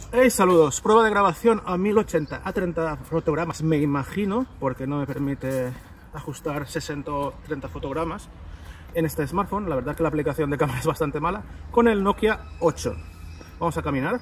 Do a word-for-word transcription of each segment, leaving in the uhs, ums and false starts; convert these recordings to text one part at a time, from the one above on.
Hey, saludos, prueba de grabación a mil ochenta a treinta fotogramas, me imagino, porque no me permite ajustar sesenta o treinta fotogramas en este smartphone. La verdad que la aplicación de cámara es bastante mala, con el Nokia ocho. Vamos a caminar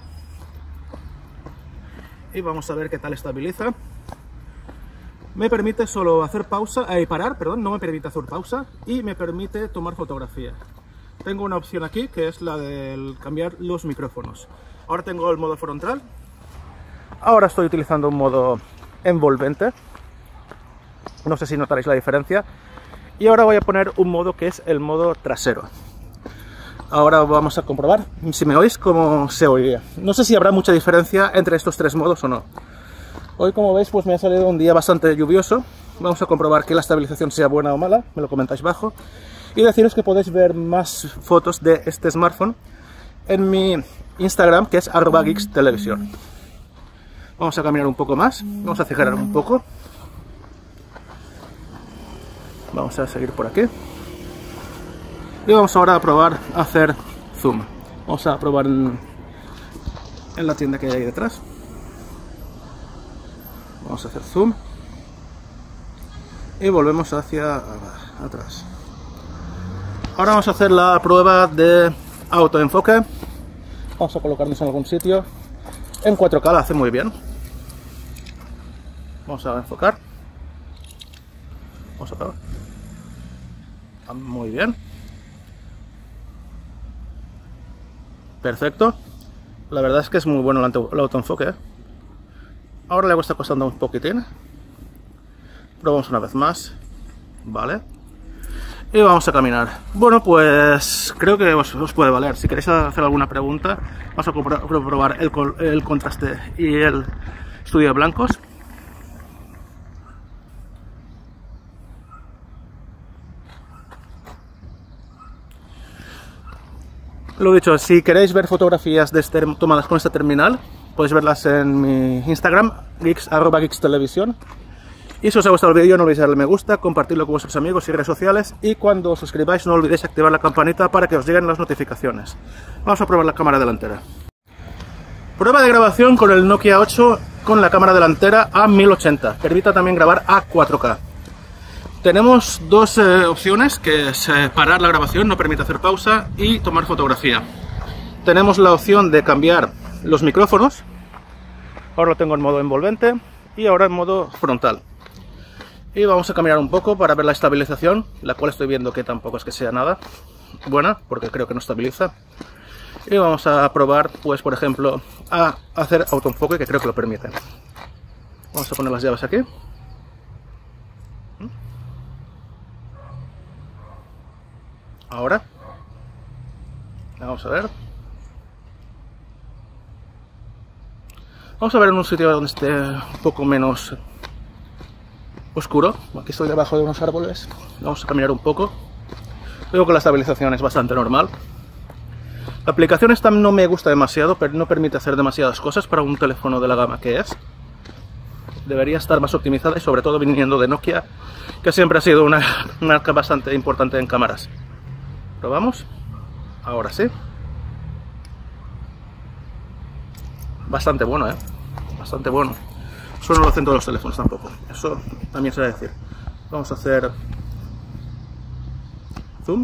y vamos a ver qué tal estabiliza. Me permite solo hacer pausa, eh, parar, perdón, no me permite hacer pausa y me permite tomar fotografía. Tengo una opción aquí que es la de cambiar los micrófonos. Ahora tengo el modo frontal. Ahora estoy utilizando un modo envolvente. No sé si notaréis la diferencia. Y ahora voy a poner un modo que es el modo trasero. Ahora vamos a comprobar, si me oís, cómo se oiría. No sé si habrá mucha diferencia entre estos tres modos o no. Hoy, como veis, pues me ha salido un día bastante lluvioso. Vamos a comprobar que la estabilización sea buena o mala. Me lo comentáis abajo. Y deciros que podéis ver más fotos de este smartphone en mi Instagram, que es arroba geeks televisión. Vamos a caminar un poco más, vamos a acelerar un poco. Vamos a seguir por aquí. Y vamos ahora a probar a hacer zoom. Vamos a probar en, en la tienda que hay ahí detrás. Vamos a hacer zoom. Y volvemos hacia atrás. Ahora vamos a hacer la prueba de autoenfoque. Vamos a colocarnos en algún sitio. En cuatro K la hace muy bien. Vamos a enfocar. Vamos a probar. Muy bien. Perfecto. La verdad es que es muy bueno el, el autoenfoque, ¿eh? Ahora le está costando un poquitín. Probamos una vez más. Vale. Y vamos a caminar. Bueno, pues creo que os, os puede valer. Si queréis hacer alguna pregunta, vamos a comprobar el, el contraste y el estudio de blancos. Lo dicho, si queréis ver fotografías de este, tomadas con esta terminal, podéis verlas en mi Instagram, geeks, arroba geeks televisión. Y si os ha gustado el vídeo, no olvidéis darle me gusta, compartirlo con vuestros amigos y redes sociales. Y cuando os suscribáis, no olvidéis activar la campanita para que os lleguen las notificaciones. Vamos a probar la cámara delantera. Prueba de grabación con el Nokia ocho con la cámara delantera a mil ochenta. Permite también grabar a cuatro K. Tenemos dos eh, opciones, que es eh, parar la grabación, no permite hacer pausa, y tomar fotografía. Tenemos la opción de cambiar los micrófonos. Ahora lo tengo en modo envolvente y ahora en modo frontal. Y vamos a caminar un poco para ver la estabilización, la cual estoy viendo que tampoco es que sea nada buena, porque creo que no estabiliza. Y vamos a probar, pues por ejemplo, a hacer autoenfoque, que creo que lo permite. Vamos a poner las llaves aquí. Ahora. Vamos a ver. Vamos a ver en un sitio donde esté un poco menos oscuro. Aquí estoy debajo de unos árboles. Vamos a caminar un poco. Veo que la estabilización es bastante normal. La aplicación esta no me gusta demasiado, pero no permite hacer demasiadas cosas para un teléfono de la gama que es. Debería estar más optimizada y sobre todo viniendo de Nokia, que siempre ha sido una marca bastante importante en cámaras. ¿Probamos? Ahora sí. Bastante bueno, ¿eh? Bastante bueno. Eso no lo hacen todos los teléfonos tampoco. Eso también se va a decir. Vamos a hacer zoom.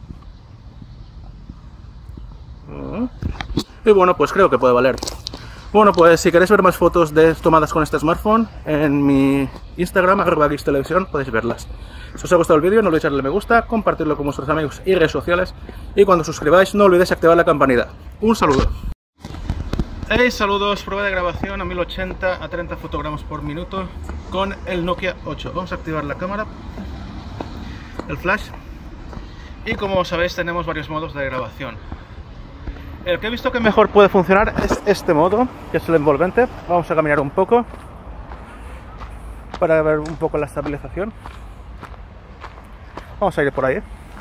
Y bueno, pues creo que puede valer. Bueno, pues si queréis ver más fotos de tomadas con este smartphone, en mi Instagram, arroba geeks televisión, podéis verlas. Si os ha gustado el vídeo, no olvidéis darle me gusta, compartirlo con vuestros amigos y redes sociales. Y cuando os suscribáis, no olvidéis activar la campanita. Un saludo. Hey, saludos, prueba de grabación a mil ochenta a treinta fotogramas por minuto con el Nokia ocho. Vamos a activar la cámara, el flash, y como sabéis tenemos varios modos de grabación. El que he visto que mejor puede funcionar es este modo, que es el envolvente. Vamos a caminar un poco para ver un poco la estabilización. Vamos a ir por ahí.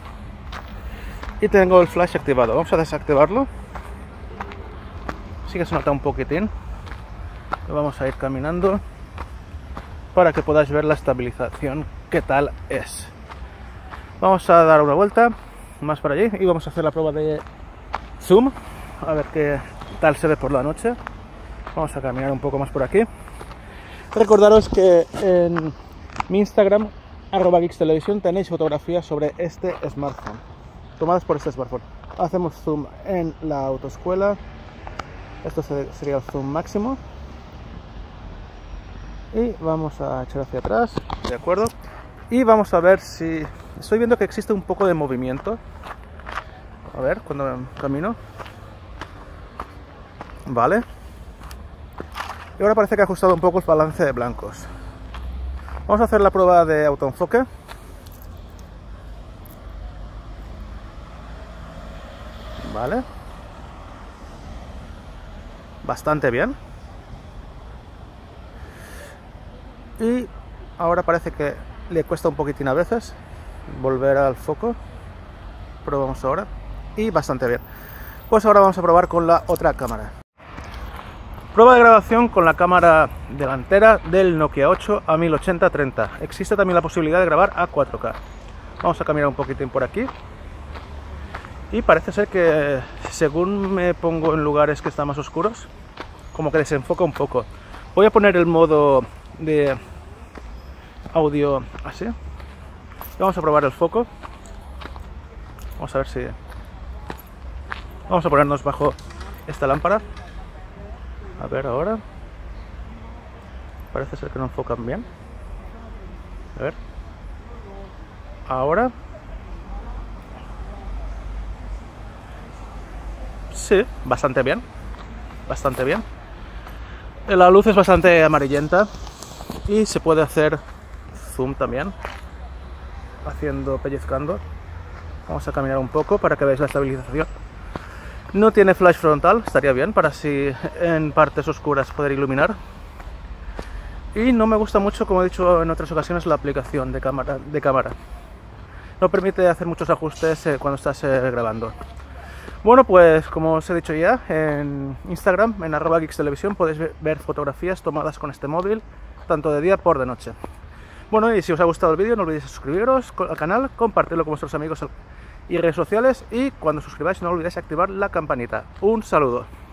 Y tengo el flash activado. Vamos a desactivarlo. Sí que se nota un poquitín. Vamos a ir caminando para que podáis ver la estabilización, qué tal es. Vamos a dar una vuelta más para allí y vamos a hacer la prueba de zoom, a ver qué tal se ve por la noche. Vamos a caminar un poco más por aquí. Recordaros que en mi Instagram, arroba geekstelevisión, tenéis fotografías sobre este smartphone, tomadas por este smartphone. Hacemos zoom en la autoescuela. Esto sería el zoom máximo. Y vamos a echar hacia atrás, de acuerdo. Y vamos a ver si... Estoy viendo que existe un poco de movimiento. A ver, cuando camino. Vale. Y ahora parece que ha ajustado un poco el balance de blancos. Vamos a hacer la prueba de autoenfoque. Vale. Bastante bien. Y ahora parece que le cuesta un poquitín a veces volver al foco. Probamos ahora. Y bastante bien. Pues ahora vamos a probar con la otra cámara. Prueba de grabación con la cámara delantera del Nokia ocho a mil ochenta treinta. Existe también la posibilidad de grabar a cuatro K. Vamos a caminar un poquitín por aquí. Y parece ser que según me pongo en lugares que están más oscuros, como que desenfoca un poco. Voy a poner el modo de audio así. Vamos a probar el foco. Vamos a ver si... Vamos a ponernos bajo esta lámpara. A ver ahora. Parece ser que no enfocan bien. A ver. Ahora. Sí, bastante bien. Bastante bien. La luz es bastante amarillenta. Y se puede hacer zoom también. Haciendo, pellizcando. Vamos a caminar un poco para que veáis la estabilización. No tiene flash frontal, estaría bien para así en partes oscuras poder iluminar. Y no me gusta mucho, como he dicho en otras ocasiones, la aplicación de cámara. De cámara. No permite hacer muchos ajustes eh, cuando estás eh, grabando. Bueno, pues como os he dicho ya, en Instagram, en arroba geekstelevisión, podéis ver fotografías tomadas con este móvil, tanto de día por de noche. Bueno, y si os ha gustado el vídeo, no olvidéis suscribiros al canal, compartirlo con vuestros amigos y redes sociales, y cuando suscribáis no olvidéis activar la campanita. Un saludo.